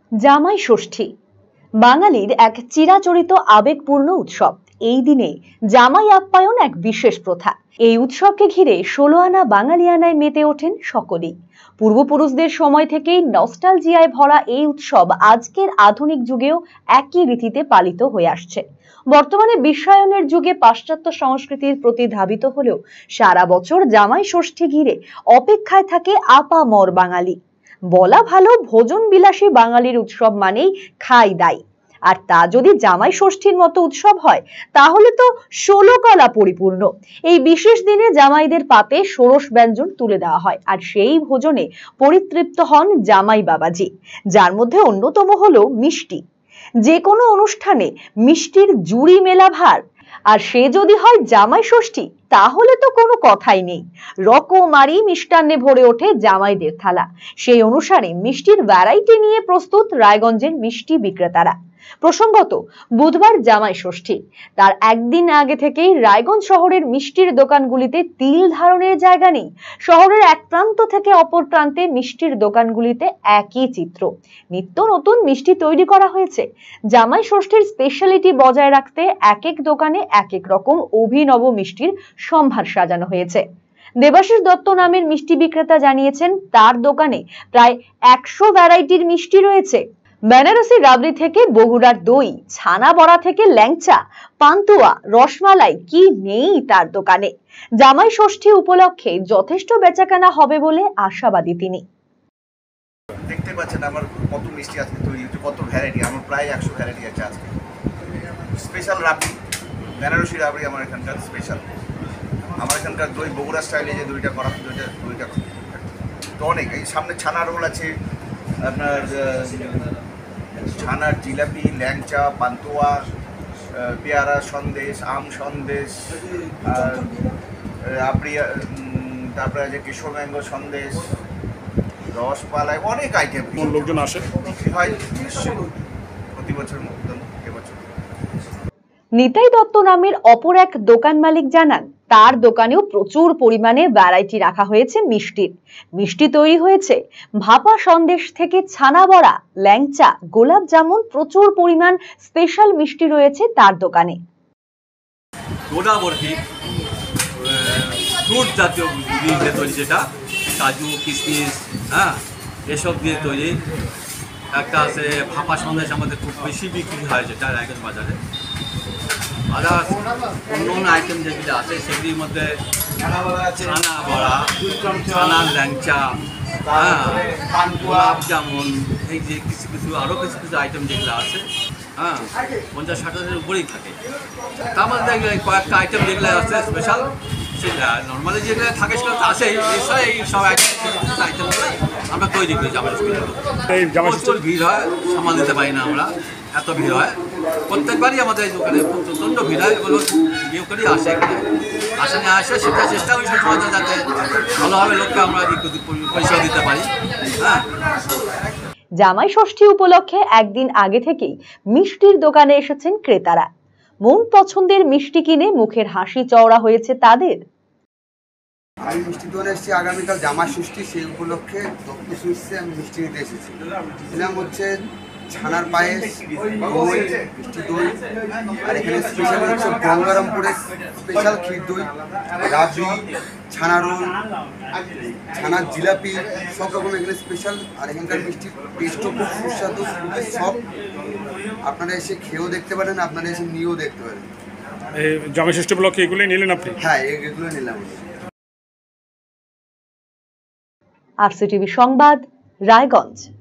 জামাই ষষ্ঠী বাঙালির এক চিরাচরিত আবেগপূর্ণ উৎসব। এই দিনে জামাই আপ্যায়ন এক বিশেষ প্রথা। এই উৎসবকে ঘিরে ১৬ আনা বাঙালিয়ানায় মেতে ওঠেন সকলেই। পূর্বপুরুষদের সময় থেকেই নস্টালজিয়ায় ভরা এই উৎসব আজকের আধুনিক যুগেও একই রীতিতে পালিত হয়ে আসছে। বর্তমানে বিশ্বায়নের যুগে পাশ্চাত্য সংস্কৃতির প্রতি ধাবিত হলেও সারা বছর জামাই ষষ্ঠী ঘিরে অপেক্ষায় থাকে আপামর বাঙালি। বলা ভালো, ভোজন বিলাসী বাঙালির উৎসব মানেই খাই দাই। আর তা যদি জামাই ষষ্ঠীর মতো উৎসব হয় তাহলে তো ১৬ কলা পরিপূর্ণ। এই বিশেষ দিনে জামাইদের পাতে ষোড়শ ব্যঞ্জন তুলে দেওয়া হয়, আর সেই ভোজনে পরিতৃপ্ত হন জামাই বাবাজি, যার মধ্যে অন্যতম হলো মিষ্টি। যে কোনো অনুষ্ঠানে মিষ্টির জুড়ি মেলা ভার, আর সে যদি হয় জামাই ষষ্ঠী তাহলে তো কোনো কথাই নেই। রকমারি মিষ্টান্নে ভরে ওঠে জামাইদের থালা। সেই অনুসারে মিষ্টির ভ্যারাইটি নিয়ে প্রস্তুত রায়গঞ্জের মিষ্টি বিক্রেতারা। প্রসঙ্গত, বুধবার জামাই ষষ্ঠী, তার একদিন আগে থেকেই রায়গঞ্জ শহরের মিষ্টির দোকানগুলিতে তিল ধারণের জায়গা নেই। শহরের এক প্রান্ত থেকে অপর প্রান্তে মিষ্টির দোকানগুলিতে একই চিত্র। নিত্য নতুন মিষ্টি তৈরি করা হয়েছে। জামাই ষষ্ঠীর স্পেশালিটি বজায় রাখতে এক এক দোকানে এক এক রকম অভিনব মিষ্টির সম্ভার সাজানো হয়েছে। দেবাশিস দত্ত নামের মিষ্টি বিক্রেতা জানিয়েছেন, তার দোকানে প্রায় ১০০ ভ্যারাইটির মিষ্টি রয়েছে। বেনারসি রাবড়ি থেকে বগুড়ার দই, ছানা বড়া থেকে ল্যাংচা, পান্তুয়া, রসমালাই, কি নেই তার দোকানে। জামাই ষষ্ঠী উপলক্ষে যথেষ্ট বেচাকেনা হবে বলে আশাবাদী তিনি। দেখতে পাচ্ছেন আমার কত মিষ্টি আজকে তৈরি হচ্ছে, কত ভ্যারাইটি। আমার প্রায় ১০০ ভ্যারাইটি আছে আজকে। স্পেশাল রাবড়ি, বেনারসি রাবড়ি আমার এখানকার স্পেশাল। আমার এখানকার দই বগুড়া স্টাইলে যে দইটা করা, দইটা তো অনেক। এই সামনে ছানা রোল আছে, আপনার ছানার জিলাপি, ল্যাংচা, পান্তুয়া, পেয়ারা সন্দেশ, আম সন্দেশ, রাবড়ি, তারপরে আছে কিশোর ম্যাঙ্গো সন্দেশ, রসমালাই, অনেক আইটেম। লোকজন আসে, হয় নিশ্চয়ই প্রতি বছর মতন এবছর। নিতাই দত্ত নামের অপর এক দোকান মালিক জানান, তার দোকানেও প্রচুর পরিমাণে ভ্যারাইটি রাখা হয়েছে মিষ্টির। মিষ্টি তৈরি হয়েছে ভাপা সন্দেশ থেকে ছানা বড়া, ল্যাংচা, গোলাপ জামুন, প্রচুর পরিমাণ স্পেশাল মিষ্টি রয়েছে তার দোকানে। গোটা বরফি, ফ্রুট জাতীয় জিনিস দিয়ে তৈরি, যেটা কাজু, কিশমিশ, এসব দিয়ে তৈরি। একটা আছে ভাপা সন্দেশ, আমাদের খুব বেশি বিক্রি হয় যেটা রায়গঞ্জ বাজারে। আদার্স অন্য অন্য আইটেম যেগুলো আছে সেগুলির মধ্যে ছানা বড়া, ছানার ল্যাংচা, গোলাপ জামুন, এই যে কিছু কিছু আরও কিছু কিছু আইটেম যেগুলো আছে ৫০-৬০ উপরেই থাকে। তার মধ্যে কয়েকটা আইটেম যেগুলো আছে স্পেশাল, সেটা নর্মালি যেগুলো থাকে সেগুলো তো আসেই। এছাড়া এই সব আইটেমগুলো আমরা তৈরি করি জামাই ষষ্ঠীর। প্রচুর ভিড় হয়, সামাল দিতে পারি না আমরা, এত ভিড় হয়। প্রত্যেকবারই আমাদের এই দোকানে প্রচণ্ড ভিড় হয়। এগুলো বিয়ে করেই আসে, আসেনি আসে সেটা চেষ্টা করি সবসময় যাতে ভালোভাবে লোককে আমরা পরিষেবা দিতে পারি। জামাই ষষ্ঠী উপলক্ষে একদিন আগে থেকেই মিষ্টির দোকানে এসেছেন ক্রেতারা। মন পছন্দের মিষ্টি কিনে মুখের হাসি চওড়া হয়েছে তাদের। আমি মিষ্টি দোকানে এসেছি আগামীকাল জামাই ষষ্ঠী, সেই উপলক্ষে দত্ত সুইটসে আমি মিষ্টি নিতে এসেছি। দিলাম হচ্ছে ছানার পায়েস, দই, মিষ্টি দই, আর এখানে স্পেশাল হচ্ছে গঙ্গারামপুরের স্পেশাল ক্ষীর দই, রাবড়ি, ছানা রোল, ছানার জিলাপি, সব রকম এখানে স্পেশাল। আর এখানকার মিষ্টির টেস্টও খুব সুস্বাদু, খুবই সফট। আপনারা এসে খেয়েও দেখতে পারেন, আপনারা এসে নিয়েও দেখতে পারেন। জামাই ষষ্ঠী উপলক্ষে এগুলোই নিলেন আপনি? হ্যাঁ, এগুলো নিলাম। RCTV সংবাদ, রায়গঞ্জ।